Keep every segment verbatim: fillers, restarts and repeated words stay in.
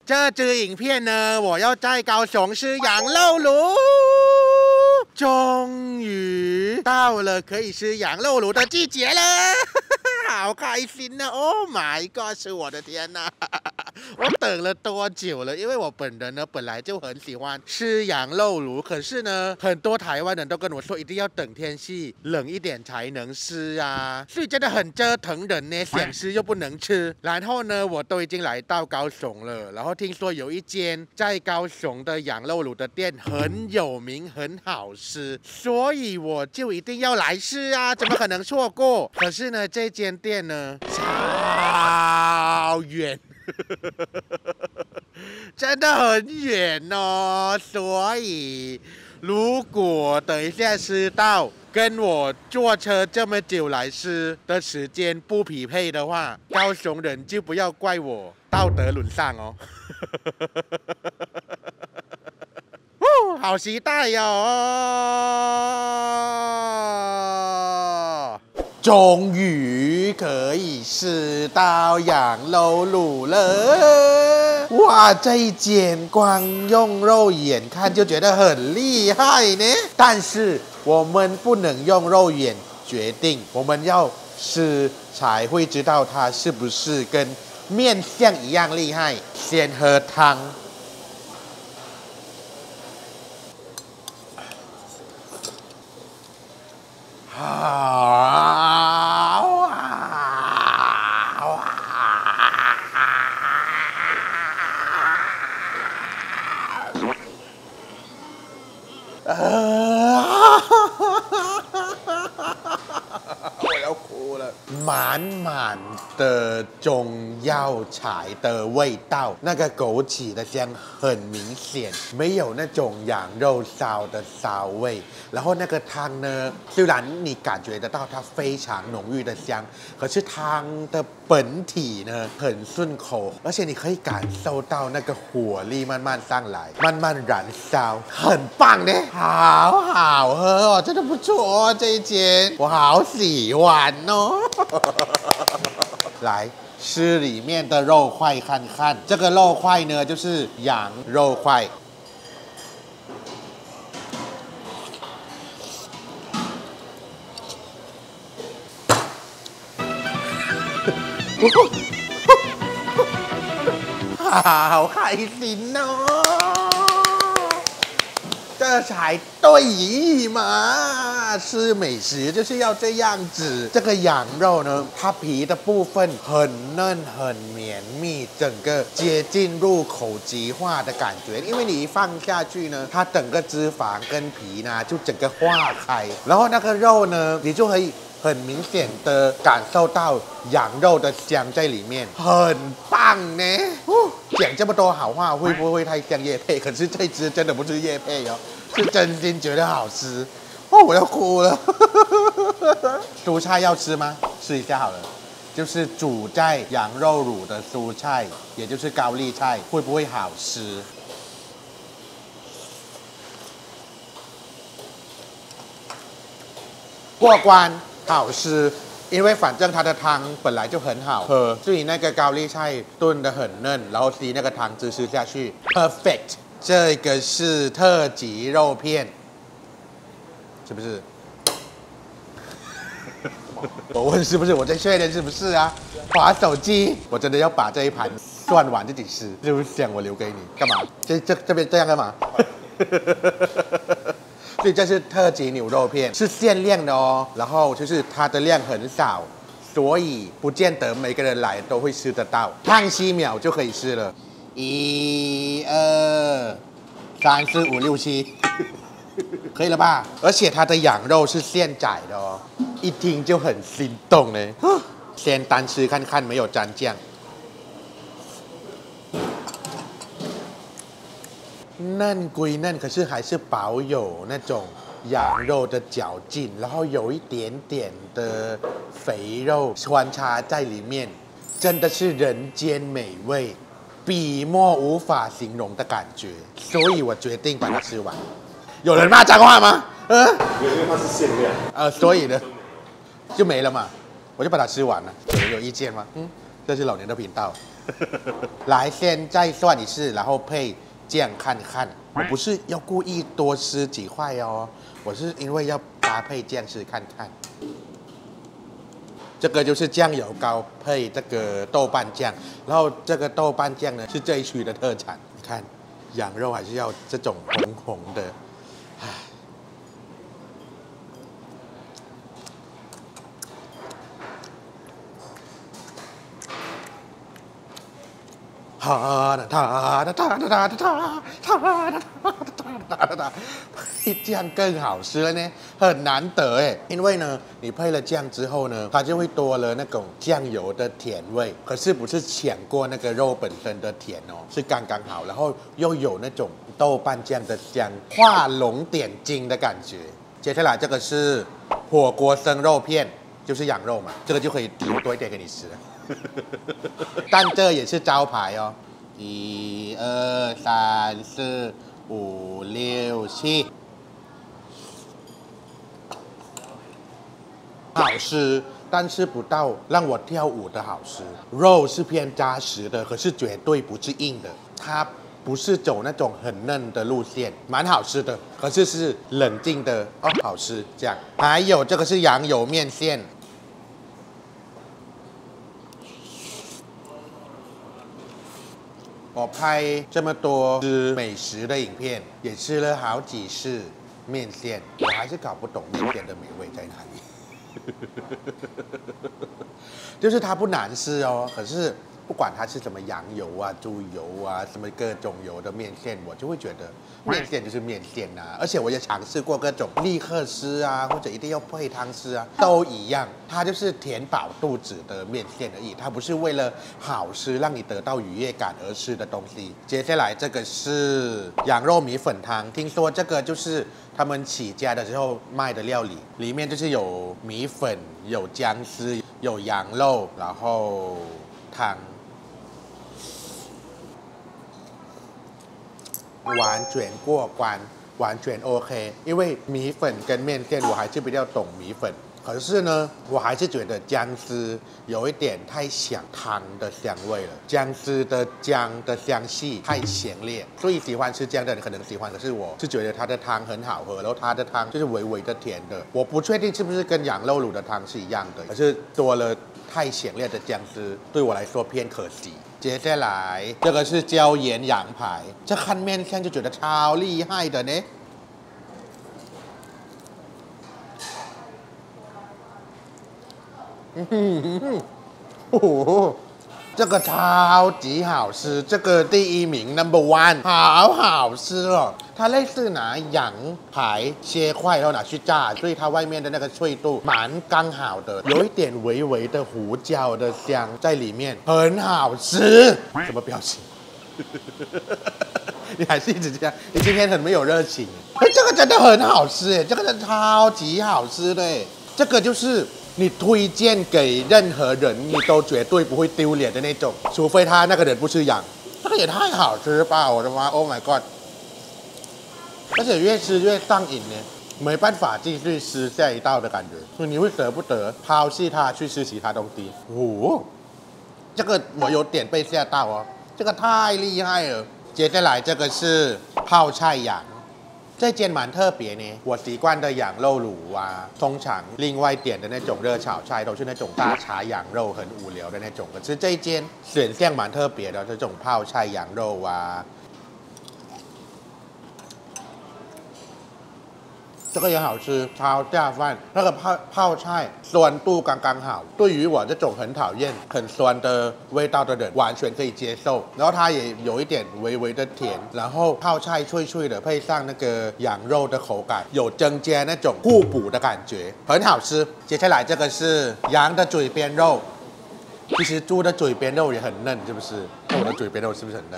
这支影片呢，我要在高雄吃羊肉炉。终于到了可以吃羊肉炉的季节了，好开心呢 ！Oh my god， 是我的天哪！我等了多久了？因为我本人呢本来就很喜欢吃羊肉炉，可是呢，很多台湾人都跟我说一定要等天气冷一点才能吃啊，所以真的很折腾人呢，想吃又不能吃。然后呢，我都已经来到高雄了，然后听说有一间在高雄的羊肉炉的店很有名，很好吃，所以我就一定要来吃啊，怎么可能错过？可是呢，这间店呢超远。真的很远哦，所以如果等一下吃到跟我坐车这么久来吃的时间不匹配的话，高雄人就不要怪我道德沦丧哦。哦，好期待哟、哦！终于可以吃到羊肉炉了！哇，这一间光用肉眼看就觉得很厉害呢。但是我们不能用肉眼决定，我们要吃才会知道它是不是跟面相一样厉害。先喝汤。好。我要哭了，满满的中药材的味道，那个枸杞的香很明显，没有那种羊肉烧的骚味。然后那个汤呢，虽然你感觉得到它非常浓郁的香，可是汤的本体呢很顺口，而且你可以感受到那个火力慢慢上来，慢慢燃烧，很棒呢，好好喝哦，真的不错哦，这一间我好喜欢哦。来吃里面的肉块看看，这个肉块呢就是羊肉块。好开心哦！这才对嘛，吃美食就是要这样子。这个羊肉呢，它皮的部分很嫩很绵密，整个接近入口即化的感觉。因为你一放下去呢，它整个脂肪跟皮呢就整个化开，然后那个肉呢，你就可以很明显的感受到羊肉的香在里面，很棒呢。哦，讲这么多好话会不会太像业配？可是这支真的不是业配哦，是真心觉得好吃哦，我要哭了。蔬菜要吃吗？试一下好了，就是煮在羊肉卤的蔬菜，也就是高丽菜，会不会好吃？过关。好吃，因为反正它的汤本来就很好喝，所以那个高丽菜炖得很嫩，然后吸那个汤汁吃下去 ，perfect。这个是特级肉片，是不是？我问是不是？我在确认是不是啊？滑手机，我真的要把这一盘涮完自己吃，是不是想我留给你干嘛？这这这边这样干嘛？所以这是特级牛肉片，是限量的哦。然后就是它的量很少，所以不见得每个人来都会吃得到。烫七秒就可以吃了，一二三四五六七，可以了吧？而且它的羊肉是现宰的哦，一听就很心动呢。先单吃看看，没有沾酱。嫩归嫩，可是还是保有那种羊肉的嚼劲，然后有一点点的肥肉穿插在里面，真的是人间美味，笔墨无法形容的感觉。所以我决定把它吃完。有人骂脏话吗？嗯、呃， 因为它是限量。 呃，所以呢，就没了嘛，我就把它吃完了。有人有意见吗？嗯， 这是老年的频道。来，先再算一次，然后配酱看看。我不是要故意多吃几块哦，我是因为要搭配酱吃看看。这个就是酱油膏配这个豆瓣酱，然后这个豆瓣酱呢是这一区的特产。你看，羊肉还是要这种红红的。 哒哒哒哒哒哒哒哒哒哒哒哒哒，配酱更好吃了呢，很难得哎。因为呢，你配了酱之后呢，它就会多了那种酱油的甜味，可是不是抢过那个肉本身的甜哦，是刚刚好，然后又有那种豆瓣酱的香，画龙点睛的感觉。接下来这个是火锅生肉片，就是羊肉嘛，这个就可以留多一点给你吃了。 但这也是招牌哦，一二三四五六七，好吃，但是不到让我跳舞的好吃。肉是偏扎实的，可是绝对不是硬的，它不是走那种很嫩的路线，蛮好吃的，可是是冷静的哦，好吃这样。还有这个是羊油面线。 我拍这么多吃美食的影片，也吃了好几次面线，我还是搞不懂面线的美味在哪里。就是它不难吃哦，可是不管它是什么羊油啊、猪油啊、什么各种油的面线，我就会觉得面线就是面线呐、啊。而且我也尝试过各种立克丝啊，或者一定要配汤丝啊，都一样，它就是填饱肚子的面线而已，它不是为了好吃让你得到愉悦感而吃的东西。接下来这个是羊肉米粉汤，听说这个就是他们起家的时候卖的料理，里面就是有米粉、有姜丝、有羊肉，然后汤。 完全过关，完全 OK。因为米粉跟面线，我还是比较懂米粉。可是呢，我还是觉得姜丝有一点太想汤的香味了，姜丝的姜的香气太强烈，所以喜欢吃姜的人可能喜欢。可是我是觉得它的汤很好喝，然后它的汤就是微微的甜的。我不确定是不是跟羊肉卤的汤是一样的，可是多了太强烈的姜丝，对我来说偏可惜。 接下来这个是椒盐羊排，这看面相就觉得超厉害的呢。嗯哼嗯哼，哦，这个超级好吃，这个第一名 number one， 好好吃哦。它类似拿羊排切块然后拿去炸，所以它外面的那个脆度蛮刚好的，有一点微微的胡椒的香在里面，很好吃。什么表情？你还是一直这样？你今天很没有热情。哎，这个真的很好吃哎，这个真的超级好吃的哎，这个就是。 你推荐给任何人，你都绝对不会丢脸的那种，除非他那个人不吃羊。这个也太好吃了吧！我的妈 ，Oh my god！ 而且越吃越上瘾呢，没办法继续吃下一道的感觉，所以你会舍不得抛弃它去吃其他东西。哦，这个我有点被吓到哦，这个太厉害了。接下来这个是泡菜羊。 这间蛮特别呢，我习惯的羊肉卤啊，通常另外点的那种热炒菜都是那种大茶羊肉，很无聊的那种。可是这一间选项蛮特别的，这种泡菜羊肉啊，这个也好吃，超下饭。那个泡泡菜酸度刚刚好，对于我这种很讨厌很酸的味道的人，完全可以接受。然后它也有一点微微的甜，然后泡菜脆脆的，配上那个羊肉的口感，有增加那种互补的感觉，很好吃。接下来这个是羊的嘴边肉。 其实猪的嘴边肉也很嫩，是不是？那我的嘴边肉是不是很嫩？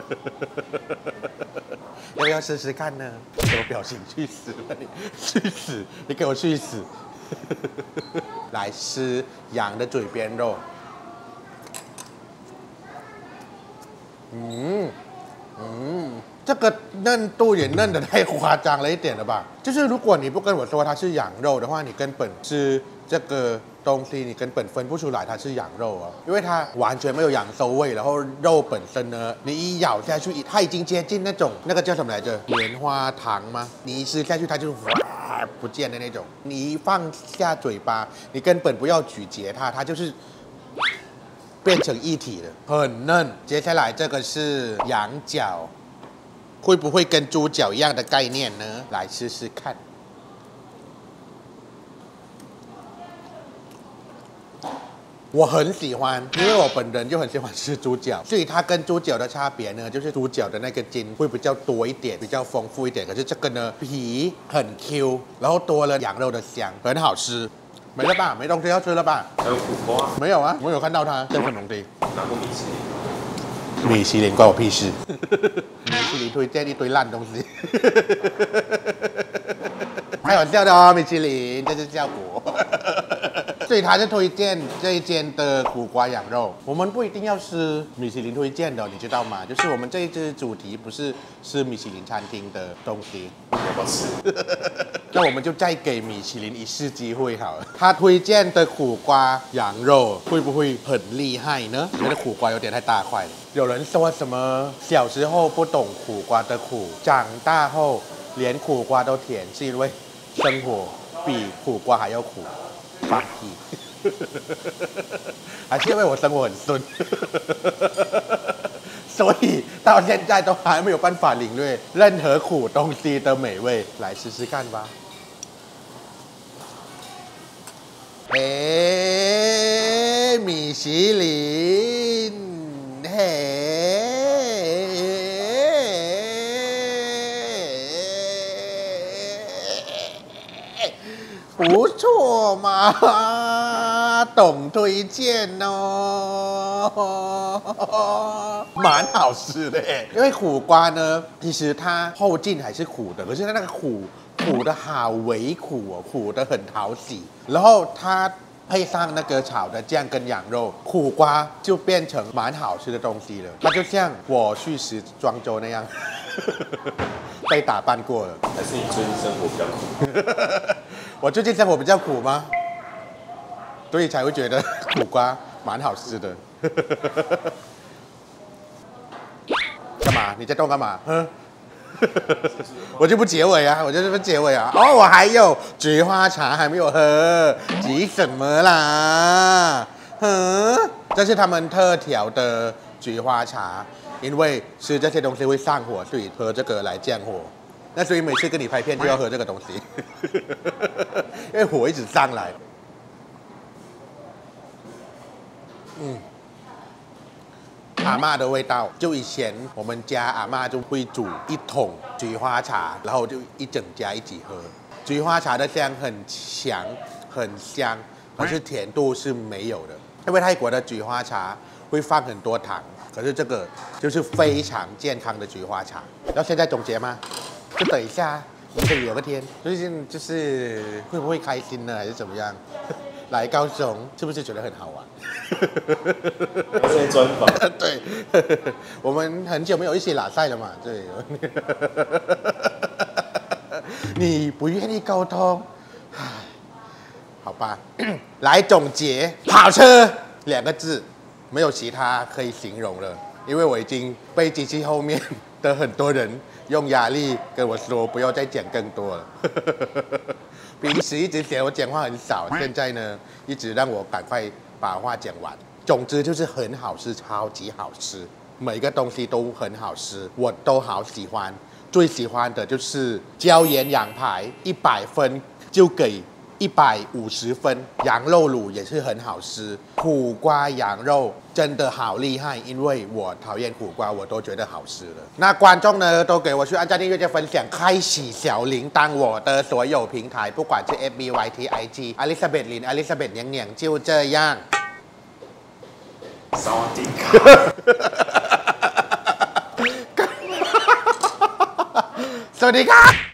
要不要试试看呢？什么表情？去死吧你！去死！你给我去死！来吃羊的嘴边肉。嗯嗯这个嫩度也嫩的太夸张了一点了吧？就是如果你不跟我说它是羊肉的话，你根本吃这个东西，你根本分不出来它是羊肉啊，因为它完全没有羊骚味，然后肉本身呢，你一咬下去，它已经接近那种那个叫什么来着？棉花糖吗？你一吃下去它就哇不见的那种，你一放下嘴巴，你根本不要咀嚼它，它就是变成一体的，很嫩。接下来这个是羊角。会不会跟猪脚一样的概念呢？来试试看。我很喜欢，因为我本人就很喜欢吃猪脚，所以它跟猪脚的差别呢，就是猪脚的那个筋会比较多一点，比较丰富一点。可是这个呢，皮很 Q， 然后多了羊肉的香，很好吃。没了吧？没东西要吃了吧？ 还有苦瓜？ 没有啊，我有看到它，这份东西。 拿过米其林。 米其林关我屁事！米其林推荐一堆烂东西，开玩笑的哦，米其林这是效果。所以他是推荐这一间的苦瓜羊肉。我们不一定要吃米其林推荐的，你知道吗？就是我们这一支主题不是吃米其林餐厅的东西。 要不要吃？ 那我们就再给米其林一次机会好了。他推荐的苦瓜羊肉会不会很厉害呢？觉得苦瓜有点太大块了。有人说什么小时候不懂苦瓜的苦，长大后连苦瓜都甜，是因为生活比苦瓜还要苦。放屁！还是因为我生活很顺，所以到现在都还没有办法领略任何苦东西的美味。来试试看吧。哎，米其林，嘿。不错嘛，懂推荐哦，蛮好吃的。因为苦瓜呢，其实它后劲还是苦的，可是它那个苦苦的好微苦哦，苦的很讨喜。然后它配上那个炒的酱跟羊肉，苦瓜就变成蛮好吃的东西了。它就像我去时装周那样，被打扮过了。 还是你最近生活比较苦？ 我最近生活比较苦吗？所以才会觉得苦瓜蛮好吃的。干嘛？你在动干嘛？哼！我就不结尾啊，我就不结尾啊。哦，我还有菊花茶还没有喝，急什么啦？哼！这是他们特调的菊花茶，因为吃这些东西会上火，所以喝这个来降火。那所以每次跟你拍片就要喝这个东西，因为火一直上来。嗯，阿嬷的味道，就以前我们家阿嬷就会煮一桶菊花茶，然后就一整家一起喝。菊花茶的香很强，很香，可是甜度是没有的，因为泰国的菊花茶会放很多糖，可是这个就是非常健康的菊花茶。要现在总结吗？就等一下，我们可以聊个天。最近就是会不会开心呢，还是怎么样？来高雄是不是觉得很好玩？ 还是专访？ 对，我们很久没有一起拉赛了嘛。对，你不愿意沟通，好吧。来总结，跑车两个字，没有其他可以形容了，因为我已经被机器后面的很多人用压力跟我说不要再讲更多了。平时一直嫌我讲话很少，现在呢一直让我赶快把话讲完。总之就是很好吃，超级好吃，每个东西都很好吃，我都好喜欢。最喜欢的就是椒盐羊排，一百分就给一百五十分。羊肉卤也是很好吃，苦瓜羊肉真的好厉害，因为我讨厌苦瓜，我都觉得好吃了。那观众呢，都给我去按赞、订阅、加分享，开启小铃铛。我的所有平台，不管是 F B、Y T、I G，Elizabeth 林、Elizabeth 娘娘就这样。 萨瓦迪卡。 สวัสดีครับ